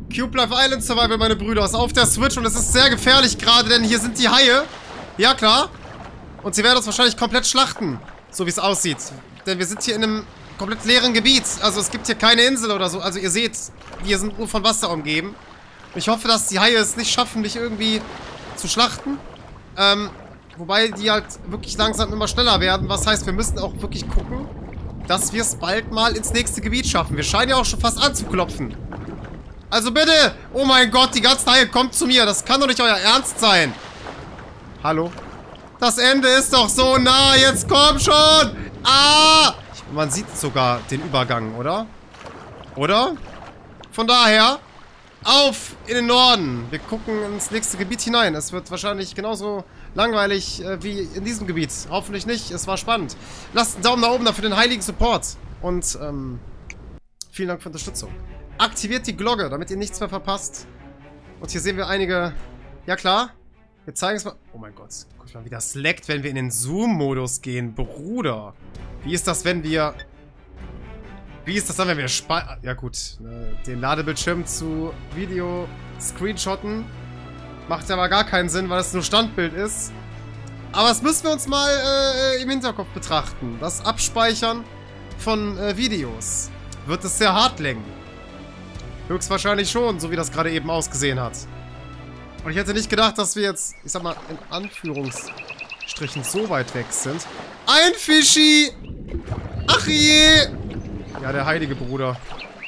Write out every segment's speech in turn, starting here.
Cube Life Island Survival, meine Brüder, ist auf der Switch und es ist sehr gefährlich gerade, denn hier sind die Haie. Ja, klar. Und sie werden uns wahrscheinlich komplett schlachten, so wie es aussieht. Denn wir sind hier in einem komplett leeren Gebiet. Also es gibt hier keine Insel oder so. Also ihr seht, wir sind nur von Wasser umgeben. Ich hoffe, dass die Haie es nicht schaffen, mich irgendwie zu schlachten. Wobei die halt wirklich langsam immer schneller werden. Was heißt, wir müssen auch wirklich gucken, dass wir es bald mal ins nächste Gebiet schaffen. Wir scheinen ja auch schon fast anzuklopfen. Also bitte! Oh mein Gott, die ganzen Haie, kommt zu mir. Das kann doch nicht euer Ernst sein. Hallo? Das Ende ist doch so nah. Jetzt komm schon! Ah! Man sieht sogar den Übergang, oder? Oder? Von daher, auf in den Norden. Wir gucken ins nächste Gebiet hinein. Es wird wahrscheinlich genauso langweilig wie in diesem Gebiet. Hoffentlich nicht. Es war spannend. Lasst einen Daumen nach oben da für den heiligen Support. Und vielen Dank für die Unterstützung. Aktiviert die Glocke, damit ihr nichts mehr verpasst. Und hier sehen wir einige... Ja klar. Wir zeigen es mal... Oh mein Gott. Guck mal, wie das leckt, wenn wir in den Zoom-Modus gehen. Bruder. Wie ist das, wenn wir... Wie ist das dann, wenn wir... Ja gut. Den Ladebildschirm zu Video screenshotten. Macht aber gar keinen Sinn, weil es nur Standbild ist. Aber das müssen wir uns mal im Hinterkopf betrachten. Das Abspeichern von Videos. Wird es sehr hart lenken. Höchstwahrscheinlich schon, so wie das gerade eben ausgesehen hat. Und ich hätte nicht gedacht, dass wir jetzt, ich sag mal, in Anführungsstrichen so weit weg sind. Ein Fischi! Ach je! Ja, der heilige Bruder.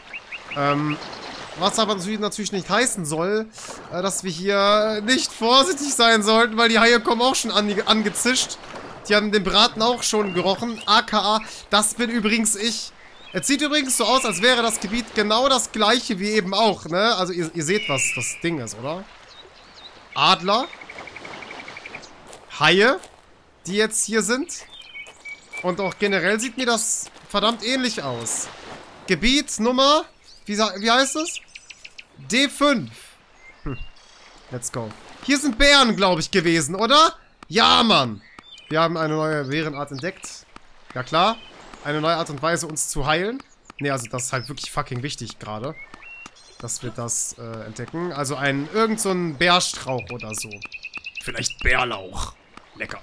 Was aber natürlich nicht heißen soll, dass wir hier nicht vorsichtig sein sollten, weil die Haie kommen auch schon angezischt. Die haben den Braten auch schon gerochen. AKA, das bin übrigens ich. Es sieht übrigens so aus, als wäre das Gebiet genau das gleiche wie eben auch, ne? Also ihr seht, was das Ding ist, oder? Adler. Haie, die jetzt hier sind. Und auch generell sieht mir das verdammt ähnlich aus. Gebiet Nummer, wie heißt es? D5. Let's go. Hier sind Bären, glaube ich, gewesen, oder? Ja, Mann. Wir haben eine neue Bärenart entdeckt. Ja, klar. Eine neue Art und Weise, uns zu heilen. Ne, also das ist halt wirklich fucking wichtig gerade. Dass wir das entdecken. Also irgend so ein Bärstrauch oder so. Vielleicht Bärlauch. Lecker.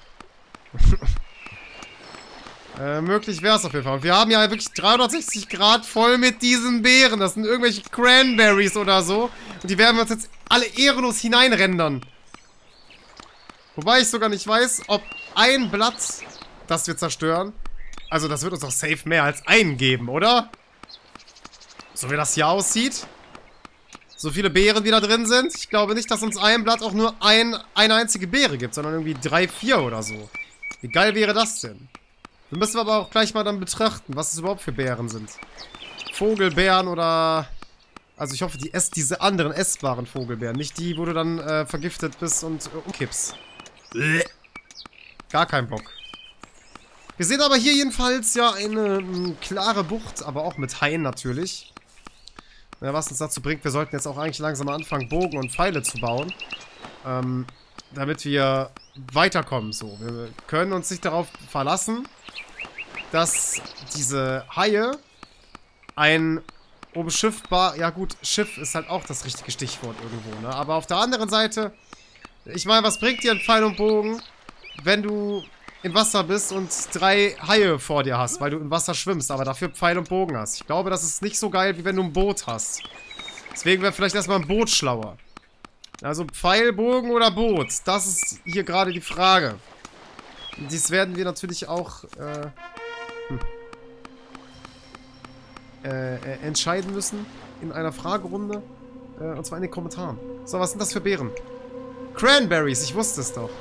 Möglich wäre es auf jeden Fall. Und wir haben ja wirklich 360 Grad voll mit diesen Beeren. Das sind irgendwelche Cranberries oder so. Und die werden wir uns jetzt alle ehrenlos hineinrendern. Wobei ich sogar nicht weiß, ob ein Blatt, das wir zerstören... Also das wird uns doch safe mehr als einen geben, oder? So wie das hier aussieht. So viele Beeren, wie da drin sind. Ich glaube nicht, dass uns ein Blatt auch nur eine einzige Beere gibt, sondern irgendwie 3, 4 oder so. Wie geil wäre das denn? Wir müssen aber auch gleich mal dann betrachten, was es überhaupt für Beeren sind. Vogelbeeren oder... Also ich hoffe, diese anderen essbaren Vogelbeeren. Nicht die, wo du dann vergiftet bist und umkippst. Gar kein Bock. Wir sehen aber hier jedenfalls ja eine klare Bucht, aber auch mit Haien natürlich. Ja, was uns dazu bringt, wir sollten jetzt auch eigentlich langsam mal anfangen, Bogen und Pfeile zu bauen. Damit wir weiterkommen. So, wir können uns nicht darauf verlassen, dass diese Haie ein umschiffbar... Ja gut, Schiff ist halt auch das richtige Stichwort irgendwo, ne? Aber auf der anderen Seite, ich meine, was bringt dir ein Pfeil und Bogen, wenn du im Wasser bist und 3 Haie vor dir hast, weil du im Wasser schwimmst, aber dafür Pfeil und Bogen hast. Ich glaube, das ist nicht so geil, wie wenn du ein Boot hast. Deswegen wäre vielleicht erstmal ein Boot schlauer. Also Pfeil, Bogen oder Boot? Das ist hier gerade die Frage. Und dies werden wir natürlich auch entscheiden müssen in einer Fragerunde. Und zwar in den Kommentaren. So, was sind das für Beeren? Cranberries, ich wusste es doch.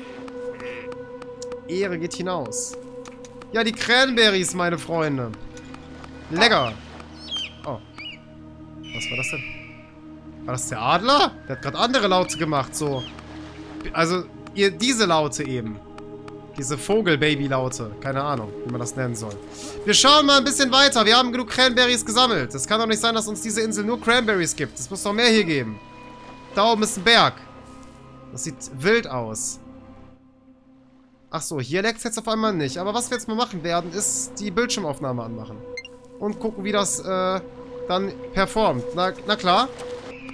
Ehre geht hinaus. Ja, die Cranberries, meine Freunde. Lecker. Oh. Was war das denn? War das der Adler? Der hat gerade andere Laute gemacht, so. Also, diese Laute eben. Diese Vogel-Baby-Laute. Keine Ahnung, wie man das nennen soll. Wir schauen mal ein bisschen weiter. Wir haben genug Cranberries gesammelt. Es kann doch nicht sein, dass uns diese Insel nur Cranberries gibt. Es muss noch mehr hier geben. Da oben ist ein Berg. Das sieht wild aus. Ach so, hier leckt es jetzt auf einmal nicht. Aber was wir jetzt mal machen werden, ist die Bildschirmaufnahme anmachen. Und gucken, wie das dann performt. Na klar.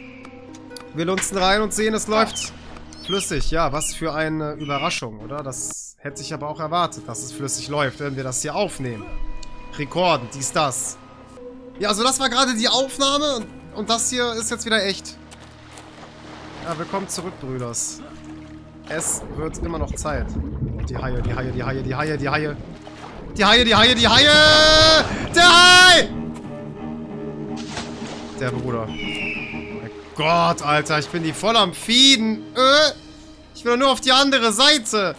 Wir lunzen rein und sehen, es läuft flüssig. Ja, was für eine Überraschung, oder? Das hätte ich aber auch erwartet, dass es flüssig läuft, wenn wir das hier aufnehmen. Rekorden, dies, das. Ja, also das war gerade die Aufnahme und das hier ist jetzt wieder echt. Ja, willkommen zurück, Brüders. Es wird immer noch Zeit. Die Haie, die Haie, die Haie, die Haie, die Haie. Die Haie, die Haie, die Haie! Der Hai! Der Bruder. Oh mein Gott, Alter, ich bin die voll am Feeden. Ich will doch nur auf die andere Seite.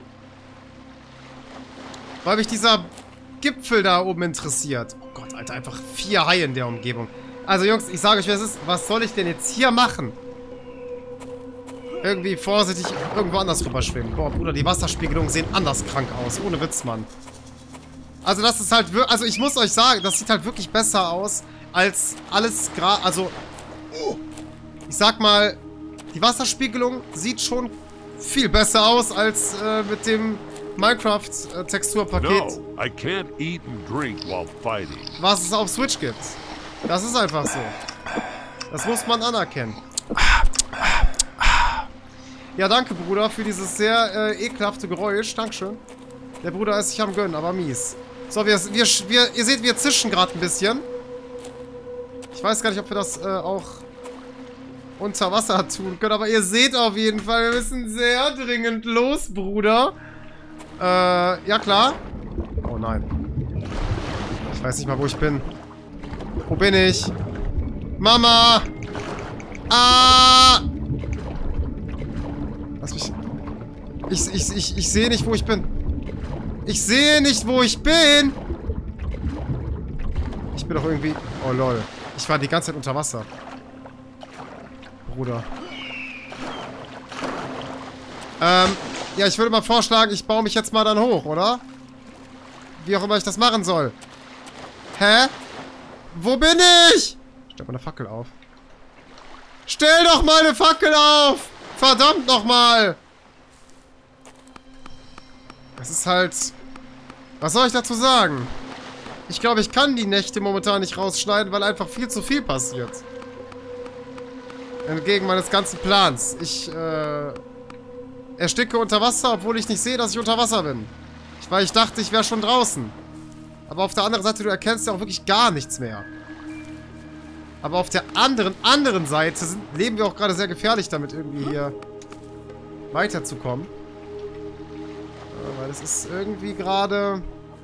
Weil mich dieser Gipfel da oben interessiert. Oh Gott, Alter, einfach 4 Haie in der Umgebung. Also, Jungs, ich sage euch, was soll ich denn jetzt hier machen? Irgendwie vorsichtig irgendwo anders rüber schwimmen. Boah, Bruder, die Wasserspiegelungen sehen anders krank aus. Ohne Witz, Mann. Also das ist halt wirklich... Also ich muss euch sagen, das sieht halt wirklich besser aus als alles gerade... Also... Ich sag mal, die Wasserspiegelung sieht schon viel besser aus als mit dem Minecraft-Texturpaket. No, I can't eat and drink while fighting. Was es auf Switch gibt. Das ist einfach so. Das muss man anerkennen. Ja, danke, Bruder, für dieses sehr ekelhafte Geräusch. Dankeschön. Der Bruder ist sich am Gönnen, aber mies. So, ihr seht, wir zischen gerade ein bisschen. Ich weiß gar nicht, ob wir das auch unter Wasser tun können, aber ihr seht auf jeden Fall, wir müssen sehr dringend los, Bruder. Ja klar. Oh nein. Ich weiß nicht mal, wo ich bin. Wo bin ich? Mama! Ah! Lass mich... Ich sehe nicht, wo ich bin. Ich sehe nicht, wo ich bin! Ich bin doch irgendwie... Oh, lol. Ich war die ganze Zeit unter Wasser. Bruder. Ja, ich würde mal vorschlagen, ich baue mich jetzt mal dann hoch, oder? Wie auch immer ich das machen soll. Hä? Wo bin ich? Stell mal eine Fackel auf. Stell doch mal eine Fackel auf! Verdammt nochmal! Das ist halt... Was soll ich dazu sagen? Ich glaube, ich kann die Nächte momentan nicht rausschneiden, weil einfach viel zu viel passiert. Entgegen meines ganzen Plans. Ich, ersticke unter Wasser, obwohl ich nicht sehe, dass ich unter Wasser bin. Weil ich dachte, ich wäre schon draußen. Aber auf der anderen Seite, du erkennst ja auch wirklich gar nichts mehr. Aber auf der anderen Seite leben wir auch gerade sehr gefährlich damit, irgendwie hier weiterzukommen. Weil das ist irgendwie gerade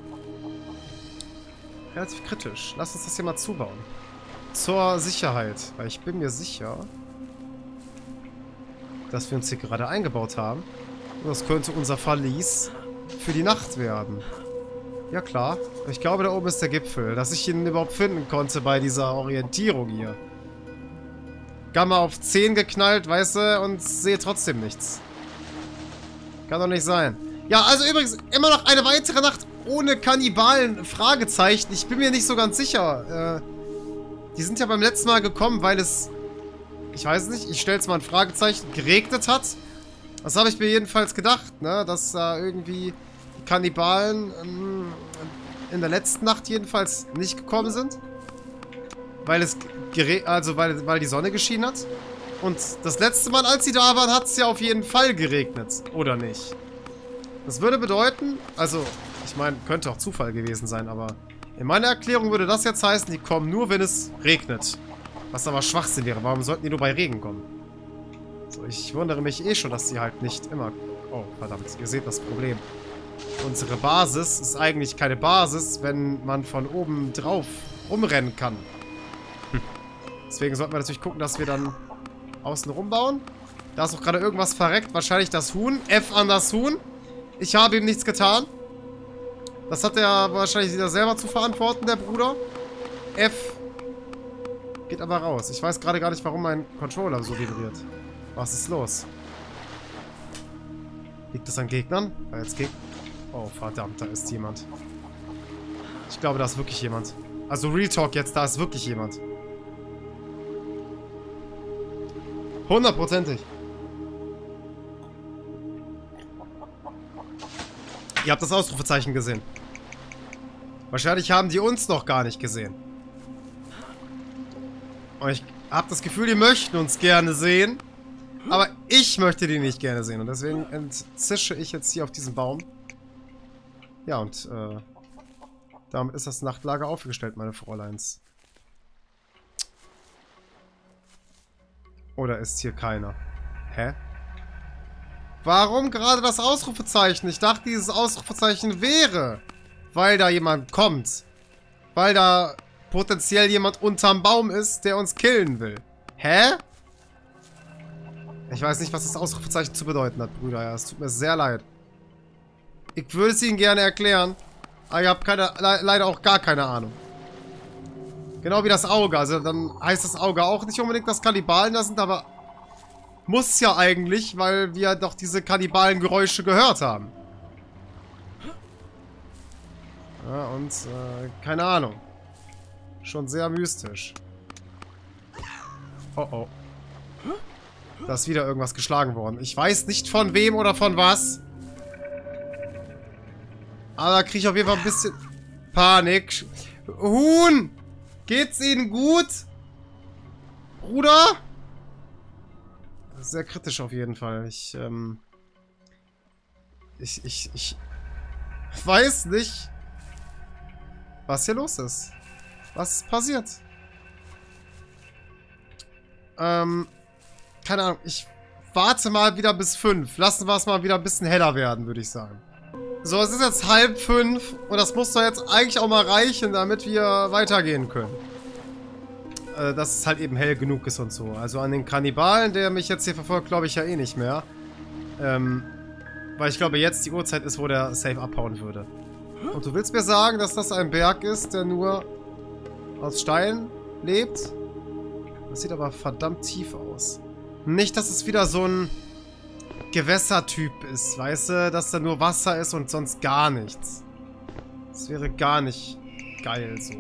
relativ kritisch. Lass uns das hier mal zubauen. Zur Sicherheit. Weil ich bin mir sicher, dass wir uns hier gerade eingebaut haben. Und das könnte unser Verlies für die Nacht werden. Ja klar. Ich glaube, da oben ist der Gipfel. Dass ich ihn überhaupt finden konnte bei dieser Orientierung hier. Gamma auf 10 geknallt, weißt du, und sehe trotzdem nichts. Kann doch nicht sein. Ja, also übrigens, immer noch eine weitere Nacht ohne Kannibalen, Fragezeichen. Ich bin mir nicht so ganz sicher. Die sind ja beim letzten Mal gekommen, weil es, ich weiß nicht, ich stelle jetzt mal ein Fragezeichen, geregnet hat. Das habe ich mir jedenfalls gedacht, ne, dass da irgendwie die Kannibalen in der letzten Nacht jedenfalls nicht gekommen sind. Weil es weil die Sonne geschienen hat. Und das letzte Mal, als sie da waren, hat es ja auf jeden Fall geregnet. Oder nicht? Das würde bedeuten, also, ich meine, könnte auch Zufall gewesen sein, aber in meiner Erklärung würde das jetzt heißen, die kommen nur, wenn es regnet. Was aber Schwachsinn wäre. Warum sollten die nur bei Regen kommen? So, ich wundere mich eh schon, dass sie halt nicht immer... Oh, verdammt, ihr seht das Problem. Unsere Basis ist eigentlich keine Basis, wenn man von oben drauf rumrennen kann. Deswegen sollten wir natürlich gucken, dass wir dann außen rumbauen. Da ist auch gerade irgendwas verreckt. Wahrscheinlich das Huhn. F an das Huhn. Ich habe ihm nichts getan. Das hat er wahrscheinlich wieder selber zu verantworten, der Bruder. F geht aber raus. Ich weiß gerade gar nicht, warum mein Controller so vibriert. Was ist los? Liegt das an Gegnern? Weil jetzt oh, verdammt, da ist jemand. Ich glaube, da ist wirklich jemand. Also Real Talk jetzt, da ist wirklich jemand. 100%. Ihr habt das Ausrufezeichen gesehen. Wahrscheinlich haben die uns noch gar nicht gesehen. Und habe das Gefühl, die möchten uns gerne sehen. Aber ich möchte die nicht gerne sehen. Und deswegen entzische ich jetzt hier auf diesen Baum. Ja, und damit ist das Nachtlager aufgestellt, meine Fräuleins. Oder ist hier keiner? Hä? Warum gerade das Ausrufezeichen? Ich dachte, dieses Ausrufezeichen wäre, weil da jemand kommt. Weil da potenziell jemand unterm Baum ist, der uns killen will. Hä? Ich weiß nicht, was das Ausrufezeichen zu bedeuten hat, Brüder. Ja, es tut mir sehr leid. Ich würde es Ihnen gerne erklären, aber ich habe leider auch gar keine Ahnung. Genau wie das Auge. Also dann heißt das Auge auch nicht unbedingt, dass Kannibalen da sind, aber muss ja eigentlich, weil wir doch diese Kannibalen-Geräusche gehört haben. Ja, und keine Ahnung. Schon sehr mystisch. Oh oh. Da ist wieder irgendwas geschlagen worden. Ich weiß nicht von wem oder von was. Aber da kriege ich auf jeden Fall ein bisschen Panik. Huhn! Geht's Ihnen gut? Bruder? Sehr kritisch auf jeden Fall. Ich weiß nicht, was hier los ist. Was ist passiert? Keine Ahnung. Ich warte mal wieder bis 5. Lassen wir es mal wieder ein bisschen heller werden, würde ich sagen. So, es ist jetzt 4:30 und das muss doch jetzt eigentlich auch mal reichen, damit wir weitergehen können. Dass es halt eben hell genug ist und so. Also an den Kannibalen, der mich jetzt hier verfolgt, glaube ich ja eh nicht mehr. Weil ich glaube, jetzt die Uhrzeit ist, wo der safe abhauen würde. Und du willst mir sagen, dass das ein Berg ist, der nur aus Stein lebt? Das sieht aber verdammt tief aus. Nicht, dass es wieder so ein Gewässertyp ist, weißt du? Dass da nur Wasser ist und sonst gar nichts. Das wäre gar nicht geil so.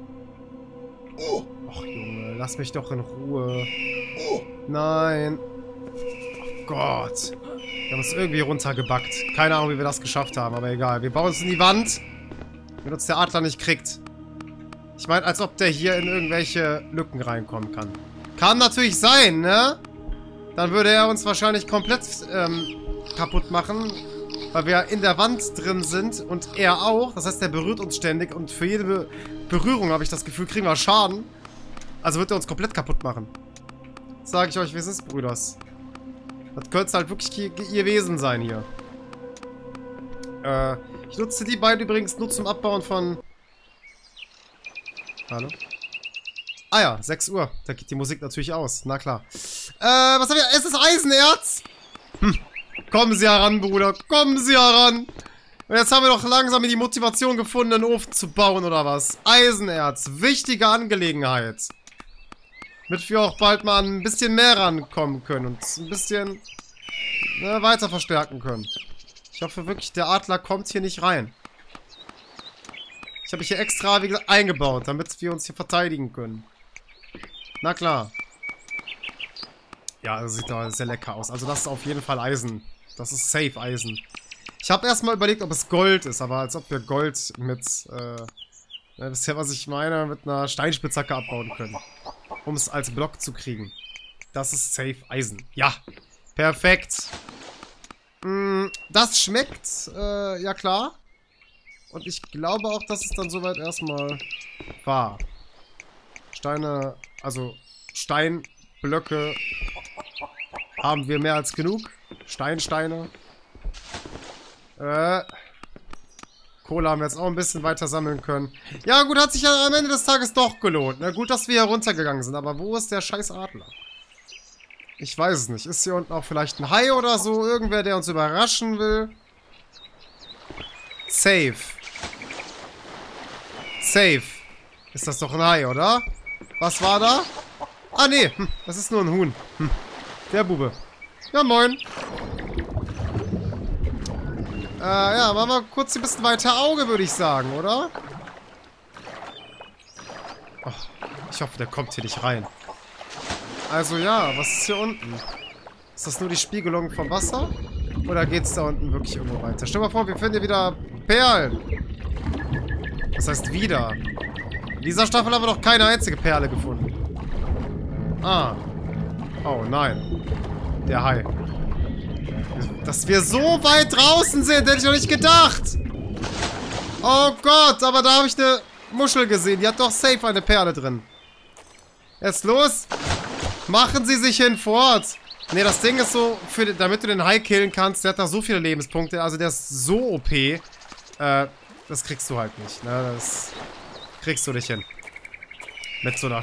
Och Junge, lass mich doch in Ruhe. Nein. Oh Gott. Wir haben uns irgendwie runtergebackt. Keine Ahnung, wie wir das geschafft haben, aber egal. Wir bauen uns in die Wand, wenn uns der Adler nicht kriegt. Ich meine, als ob der hier in irgendwelche Lücken reinkommen kann. Kann natürlich sein, ne? Dann würde er uns wahrscheinlich komplett kaputt machen, weil wir in der Wand drin sind und er auch. Das heißt, er berührt uns ständig und für jede Berührung, habe ich das Gefühl, kriegen wir Schaden. Also wird er uns komplett kaputt machen. Sage ich euch, wie es ist, Brüders. Das könnte halt wirklich ihr Wesen sein hier. Ich nutze die beiden übrigens nur zum Abbauen von... Hallo? Ah ja, 6 Uhr. Da geht die Musik natürlich aus. Na klar. Was haben wir? Es ist Eisenerz! Kommen Sie heran, Bruder. Kommen Sie heran! Und jetzt haben wir doch langsam die Motivation gefunden, einen Ofen zu bauen, oder was? Eisenerz. Wichtige Angelegenheit. Damit wir auch bald mal ein bisschen mehr rankommen können und ein bisschen weiter verstärken können. Ich hoffe wirklich, der Adler kommt hier nicht rein. Ich habe mich hier extra, wie gesagt, eingebaut, damit wir uns hier verteidigen können. Na klar. Ja, das sieht doch sehr lecker aus. Also das ist auf jeden Fall Eisen. Das ist safe Eisen. Ich habe erstmal überlegt, ob es Gold ist, aber als ob wir Gold mit, wisst ihr, was ich meine, mit einer Steinspitzhacke abbauen können. Um es als Block zu kriegen. Das ist safe Eisen. Ja, perfekt. Das schmeckt, ja klar. Und ich glaube auch, dass es dann soweit erstmal war. Steine, also Steinblöcke haben wir mehr als genug. Steine. Kohle haben wir jetzt auch ein bisschen weiter sammeln können. Ja gut, hat sich ja am Ende des Tages doch gelohnt. Na gut, dass wir hier runtergegangen sind. Aber wo ist der scheiß Adler? Ich weiß es nicht. Ist hier unten auch vielleicht ein Hai oder so? Irgendwer, der uns überraschen will? Safe. Ist das doch ein Hai, oder? Was war da? Ah, nee. Das ist nur ein Huhn. Der Bube. Ja, moin. Ja, machen wir kurz ein bisschen weiter Auge, würde ich sagen, oder? Oh, ich hoffe, der kommt hier nicht rein. Also ja, was ist hier unten? Ist das nur die Spiegelung vom Wasser? Oder geht es da unten wirklich irgendwo weiter? Stell dir mal vor, wir finden hier wieder Perlen. Das heißt wieder. In dieser Staffel haben wir noch keine einzige Perle gefunden. Ah. Oh, nein. Der Hai. Dass wir so weit draußen sind, hätte ich noch nicht gedacht. Oh Gott, aber da habe ich eine Muschel gesehen. Die hat doch safe eine Perle drin. Jetzt los. Machen Sie sich hinfort. Ne, das Ding ist so, damit du den Hai killen kannst, der hat da so viele Lebenspunkte. Also der ist so OP. Das kriegst du halt nicht. Ne? Das kriegst du nicht hin. Mit so einer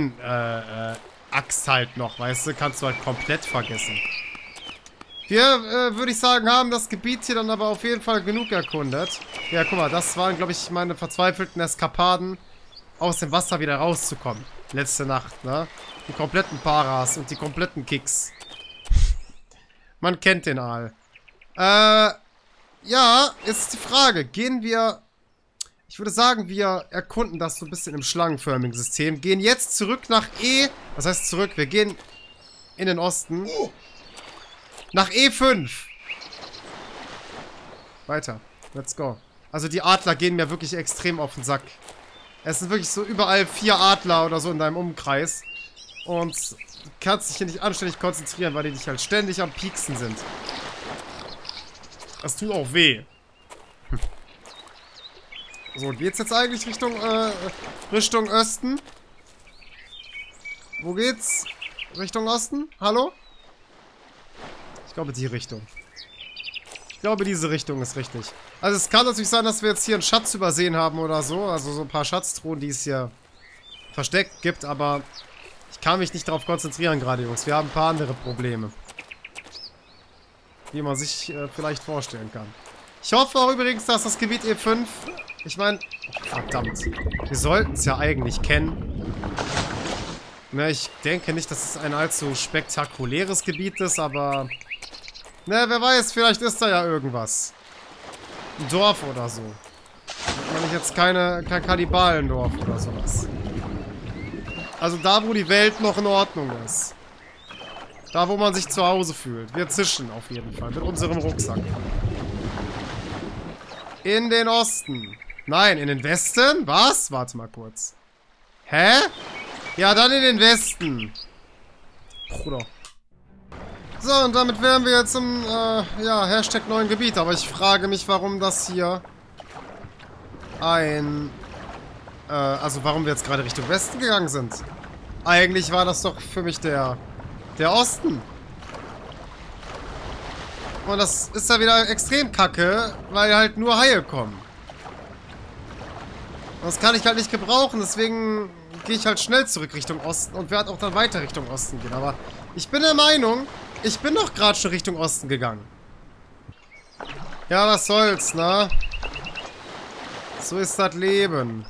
Axt halt noch, weißt du, kannst du halt komplett vergessen. Wir, würde ich sagen, haben das Gebiet hier dann aber auf jeden Fall genug erkundet. Ja, guck mal, das waren, glaube ich, meine verzweifelten Eskapaden, aus dem Wasser wieder rauszukommen. Letzte Nacht, ne? Die kompletten Paras und die kompletten Kicks. Man kennt den Aal. Ja, ist die Frage, gehen wir... Ich würde sagen, wir erkunden das so ein bisschen im schlangenförmigen System. Gehen jetzt zurück nach E... Was heißt zurück? Wir gehen in den Osten. Nach E5. Weiter. Let's go. Also die Adler gehen mir wirklich extrem auf den Sack. Es sind wirklich so überall 4 Adler oder so in deinem Umkreis. Und du kannst dich hier nicht anständig konzentrieren, weil die dich halt ständig am Pieksen sind. Das tut auch weh. So, geht's jetzt eigentlich Richtung Osten? Wo geht's? Richtung Osten? Hallo? Ich glaube, die Richtung. Ich glaube, diese Richtung ist richtig. Also es kann natürlich sein, dass wir jetzt hier einen Schatz übersehen haben oder so. Also so ein paar Schatztruhen, die es hier versteckt gibt. Aber ich kann mich nicht darauf konzentrieren gerade, Jungs. Wir haben ein paar andere Probleme. Wie man sich vielleicht vorstellen kann. Ich hoffe auch übrigens, dass das Gebiet E5... Ich meine... Verdammt. Wir sollten es ja eigentlich kennen. Ne, ich denke nicht, dass es ein allzu spektakuläres Gebiet ist, aber... Ne, wer weiß, vielleicht ist da ja irgendwas. Ein Dorf oder so. Wenn ich jetzt kein Kannibalendorf oder sowas. Also da, wo die Welt noch in Ordnung ist. Da, wo man sich zu Hause fühlt. Wir zischen auf jeden Fall mit unserem Rucksack. In den Osten. Nein, in den Westen? Was? Warte mal kurz. Hä? Ja, dann in den Westen. Bruder. So, und damit wären wir jetzt im, ja, Hashtag neuen Gebiet. Aber ich frage mich, warum das hier also warum wir jetzt gerade Richtung Westen gegangen sind. Eigentlich war das doch für mich der Osten. Und das ist ja wieder extrem kacke, weil halt nur Haie kommen. Und das kann ich halt nicht gebrauchen, deswegen gehe ich halt schnell zurück Richtung Osten und werde auch dann weiter Richtung Osten gehen. Aber ich bin der Meinung, ich bin doch gerade schon Richtung Osten gegangen. Ja, was soll's, ne? So ist das Leben.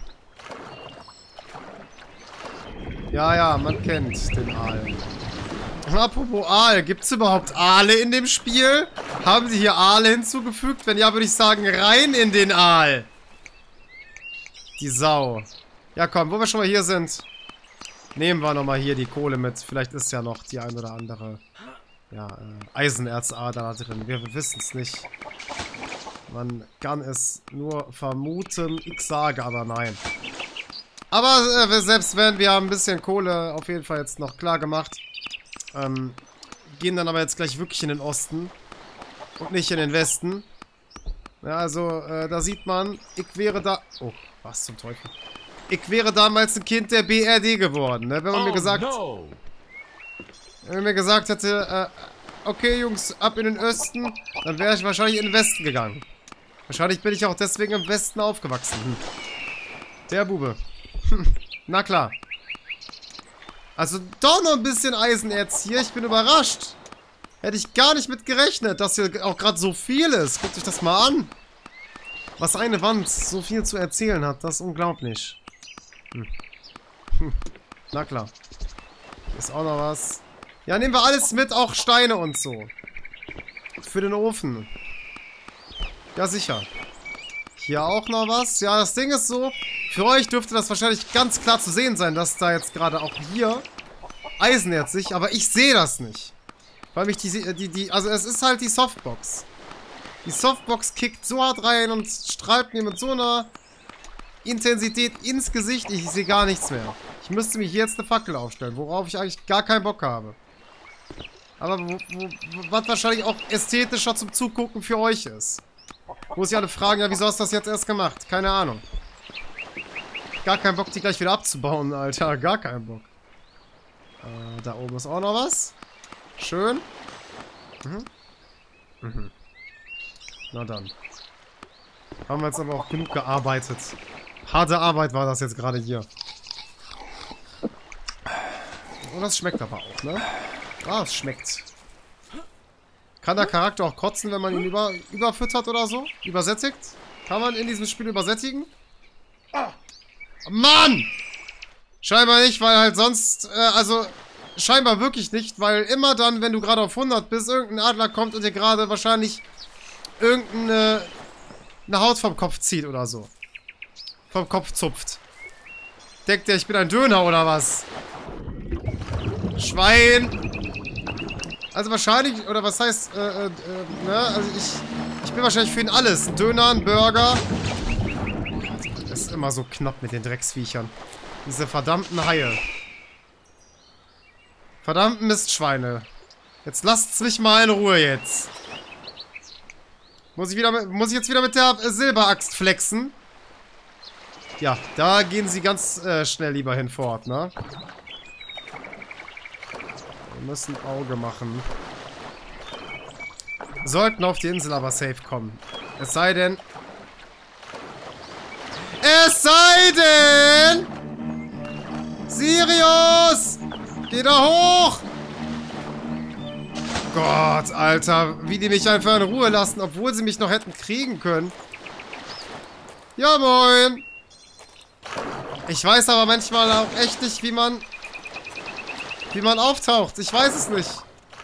Ja, ja, man kennt den Aal. Apropos Aal, gibt's überhaupt Aale in dem Spiel? Haben sie hier Aale hinzugefügt? Wenn ja, würde ich sagen, rein in den Aal. Die Sau. Ja, komm, wo wir schon mal hier sind, nehmen wir nochmal hier die Kohle mit. Vielleicht ist ja noch die ein oder andere, ja, Eisenerzader da drin. Wir wissen es nicht. Man kann es nur vermuten. Ich sage aber nein. Aber selbst wenn, wir haben ein bisschen Kohle auf jeden Fall jetzt noch klar gemacht. Gehen dann aber jetzt gleich wirklich in den Osten. Und nicht in den Westen. Ja, also, da sieht man, ich wäre da... Oh, was zum Teufel. Ich wäre damals ein Kind der BRD geworden, ne? Wenn man mir gesagt... Wenn man mir gesagt hätte, okay, Jungs, ab in den Osten, dann wäre ich wahrscheinlich in den Westen gegangen. Wahrscheinlich bin ich auch deswegen im Westen aufgewachsen. Der Bube. Na klar. Also doch noch ein bisschen Eisenerz hier. Ich bin überrascht. Hätte ich gar nicht mit gerechnet, dass hier auch gerade so viel ist. Guckt euch das mal an. Was eine Wand so viel zu erzählen hat. Das ist unglaublich. Na klar. Hier ist auch noch was. Ja, nehmen wir alles mit. Auch Steine und so. Für den Ofen. Ja, sicher. Hier auch noch was. Ja, das Ding ist so, für euch dürfte das wahrscheinlich ganz klar zu sehen sein, dass da jetzt gerade auch hier Eisenerz sich, aber ich sehe das nicht. Weil mich also es ist halt die Softbox. Die Softbox kickt so hart rein und strahlt mir mit so einer Intensität ins Gesicht. Ich sehe gar nichts mehr. Ich müsste mir hier jetzt eine Fackel aufstellen, worauf ich eigentlich gar keinen Bock habe. Aber was wahrscheinlich auch ästhetischer zum Zugucken für euch ist. Wo sich alle fragen, ja, wieso hast du das jetzt erst gemacht? Keine Ahnung. Gar keinen Bock, die gleich wieder abzubauen, Alter. Gar keinen Bock. Da oben ist auch noch was. Schön. Na dann. Haben wir jetzt aber auch genug gearbeitet. Harte Arbeit war das jetzt gerade hier. Und das schmeckt aber auch, ne? Ah, es schmeckt. Kann der Charakter auch kotzen, wenn man ihn überfüttert oder so? Übersättigt? Kann man in diesem Spiel übersättigen? Mann! Scheinbar nicht, weil halt sonst, also, scheinbar wirklich nicht, weil immer dann, wenn du gerade auf 100 bist, irgendein Adler kommt und dir gerade wahrscheinlich irgendeine Haut vom Kopf zieht oder so. Vom Kopf zupft. Denkt der, ich bin ein Döner oder was? Schwein! Also wahrscheinlich, oder was heißt, ne, also ich bin wahrscheinlich für ihn alles. Ein Döner, ein Burger. Das ist immer so knapp mit den Drecksviechern. Diese verdammten Haie. Verdammten Mistschweine. Jetzt lasst's mich mal in Ruhe jetzt. Muss ich jetzt wieder mit der Silberaxt flexen? Ja, da gehen sie ganz schnell lieber hinfort, ne? Wir müssen Auge machen. Sollten auf die Insel aber safe kommen. Es sei denn... Es sei denn... Sirius! Geh da hoch! Gott, Alter. Wie die mich einfach in Ruhe lassen, obwohl sie mich noch hätten kriegen können. Ja, moin. Ich weiß aber manchmal auch echt nicht, wie man auftaucht. Ich weiß es nicht.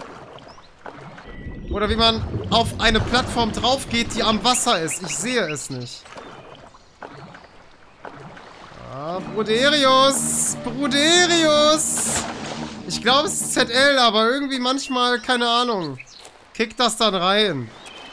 Oder wie man auf eine Plattform drauf geht, die am Wasser ist. Ich sehe es nicht. Ah, Bruderius! Bruderius! Ich glaube, es ist ZL, aber irgendwie manchmal, keine Ahnung. Kickt das dann rein.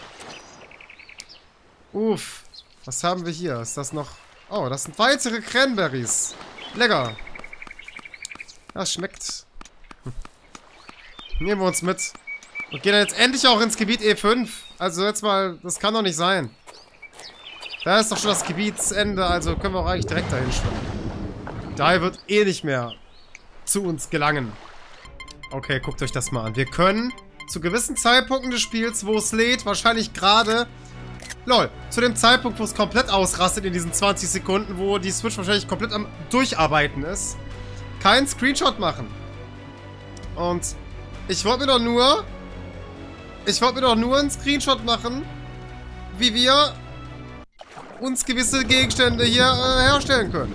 Uff. Was haben wir hier? Ist das noch... Oh, das sind weitere Cranberries. Lecker. Das schmeckt. Nehmen wir uns mit. Und gehen dann jetzt endlich auch ins Gebiet E5. Also jetzt mal, das kann doch nicht sein. Da ist doch schon das Gebietsende, also können wir auch eigentlich direkt dahin schwimmen. Daher wird eh nicht mehr zu uns gelangen. Okay, guckt euch das mal an. Wir können zu gewissen Zeitpunkten des Spiels, wo es lädt, wahrscheinlich gerade... Lol, zu dem Zeitpunkt, wo es komplett ausrastet in diesen 20 Sekunden, wo die Switch wahrscheinlich komplett am Durcharbeiten ist, keinen Screenshot machen. Und ich wollte mir doch nur einen Screenshot machen, wie wir uns gewisse Gegenstände hier herstellen können.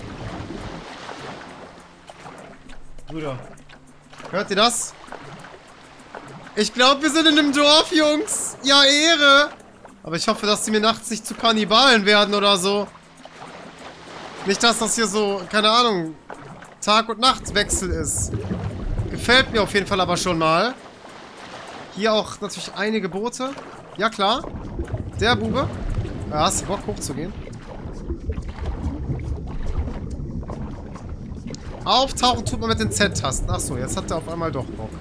Bruder, hört ihr das? Ich glaube, wir sind in einem Dorf, Jungs. Ja, Ehre. Aber ich hoffe, dass die mir nachts nicht zu Kannibalen werden oder so. Nicht, dass das hier so, keine Ahnung, Tag- und Nachtwechsel ist. Gefällt mir auf jeden Fall aber schon mal. Hier auch natürlich einige Boote. Ja, klar. Der Bube. Hast du Bock, hochzugehen? Auftauchen tut man mit den Z-Tasten. Achso, jetzt hat er auf einmal doch Bock.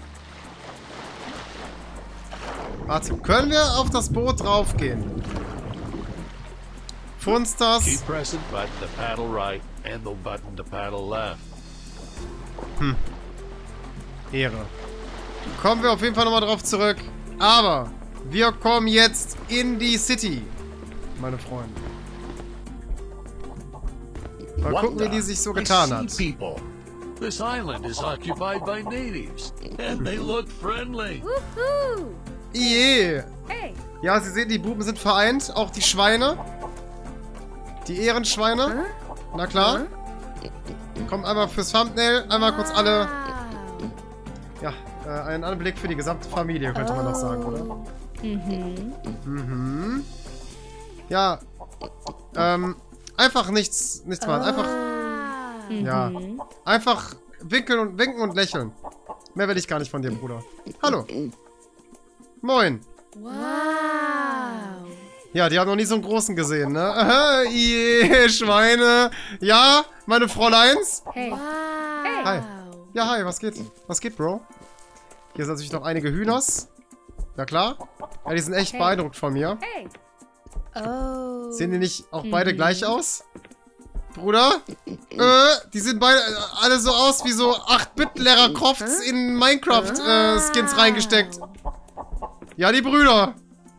Warte, können wir auf das Boot draufgehen? Funsters. Keep pressing button to paddle right and the button to paddle left. Ehre. Kommen wir auf jeden Fall nochmal drauf zurück. Aber wir kommen jetzt in die City, meine Freunde. Mal gucken, wie die sich so getan hat. This island is occupied by natives, and they look friendly. Woohoo! Yeah. Hey. Ja, Sie sehen, die Buben sind vereint. Auch die Schweine. Die Ehrenschweine. Na klar. Kommt einmal fürs Thumbnail. Einmal kurz alle... Ja, einen Anblick für die gesamte Familie, könnte man noch sagen, oder? Ja. Einfach nichts machen. Einfach... Ja. Einfach winken und lächeln. Mehr will ich gar nicht von dir, Bruder. Hallo. Moin. Wow. Ja, die haben noch nie so einen großen gesehen, ne? Aha, Schweine. Ja, meine Fräuleins. Hey. Wow. Hi. Ja, hi, was geht? Was geht, Bro? Hier sind natürlich noch einige Hühners. Ja, klar. Ja, die sind echt beeindruckt von mir. Oh. Sehen die nicht auch beide gleich aus? Bruder? Die sehen beide alle so aus wie so 8-Bit-Lara Crofts in Minecraft-Skins reingesteckt. Ja, die Brüder.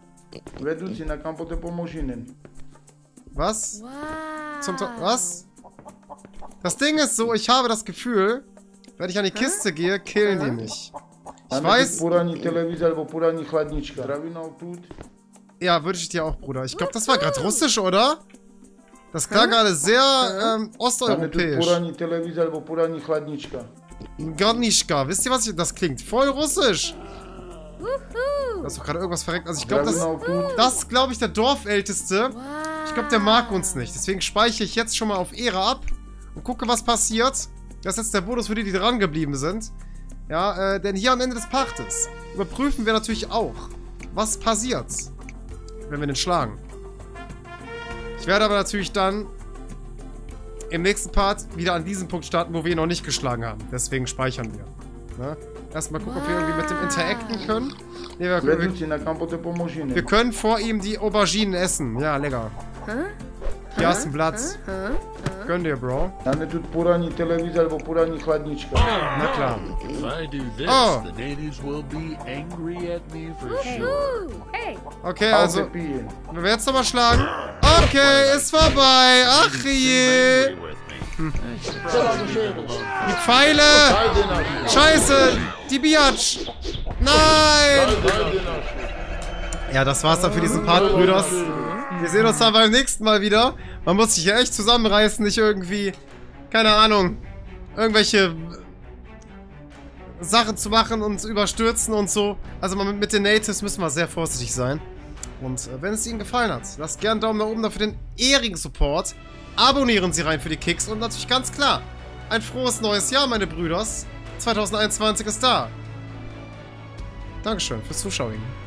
Was? Was? Das Ding ist so, ich habe das Gefühl, wenn ich an die Kiste gehe, killen die mich. Ich weiß... Ja, würde ich dir auch, Bruder. Ich glaube, das war gerade russisch, oder? Das klang gerade sehr osteuropäisch. Garnischka. Wisst ihr, was ich... Das klingt voll russisch. Da ist doch gerade irgendwas verreckt. Also ich glaube, das ist, glaube ich, der Dorfälteste. Ich glaube, der mag uns nicht. Deswegen speichere ich jetzt schon mal auf Ehre ab und gucke, was passiert. Das ist jetzt der Bonus für die, die dran geblieben sind. Ja, denn hier am Ende des Partes überprüfen wir natürlich auch, was passiert, wenn wir den schlagen. Ich werde aber natürlich dann im nächsten Part wieder an diesem Punkt starten, wo wir ihn noch nicht geschlagen haben. Deswegen speichern wir. Ne? Erstmal gucken, ob wir irgendwie mit dem interacten können. Nee, wir können vor ihm die Auberginen essen. Ja, lecker. Hier hast du ein Blatt. Gönn dir, Bro. Na klar. Okay, also, wenn wir jetzt nochmal schlagen. Okay, ist vorbei. Ach je. Die Pfeile. Scheiße. Die Biatch. Nein. Ja, das war's dann für diesen Part, Brüders. Wir sehen uns dann beim nächsten Mal wieder. Man muss sich ja echt zusammenreißen, nicht irgendwie, keine Ahnung, irgendwelche Sachen zu machen und überstürzen und so. Also mit den Natives müssen wir sehr vorsichtig sein. Und wenn es Ihnen gefallen hat, lasst gerne einen Daumen nach oben da für den ehrigen Support. Abonnieren Sie rein für die Kicks und natürlich ganz klar, ein frohes neues Jahr, meine Brüders. 2021 ist da. Dankeschön fürs Zuschauen.